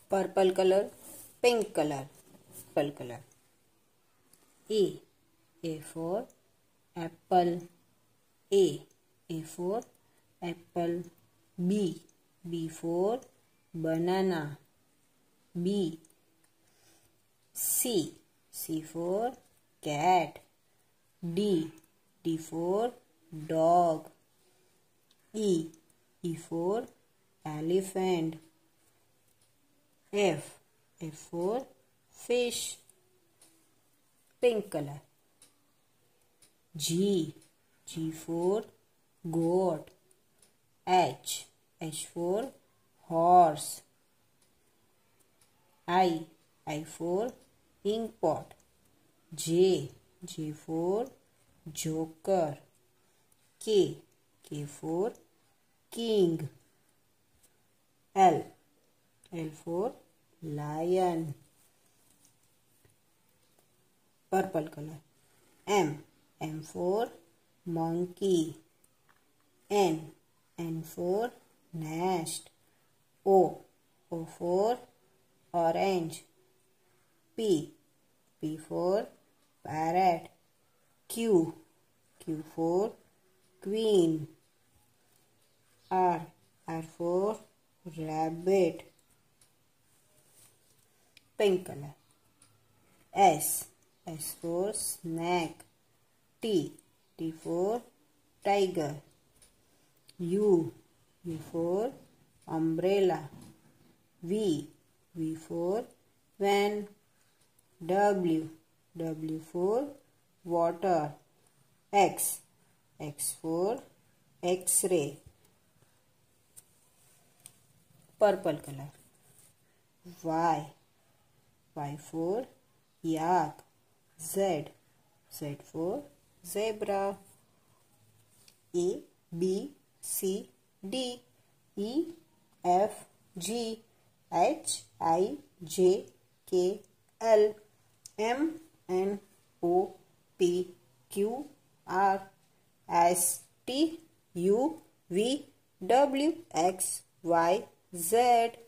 purple color, pink color, purple color. A for apple, A for apple. B for banana, B. C for cat, D for dog. E for elephant. F for fish, pink color. G for goat, H for horse. I for ink pot. J for joker. K for king. L for lion, purple color. M for monkey. N for nest. O for orange. P for parrot. Q for queen. R for rabbit, pink color. S for snake. T for tiger. U for umbrella. V for van. W for water. X for X-ray, purple color. Y for yak. Z for zebra. A B C D E F G H I J K L M N O P Q R S T U V W X Y Z.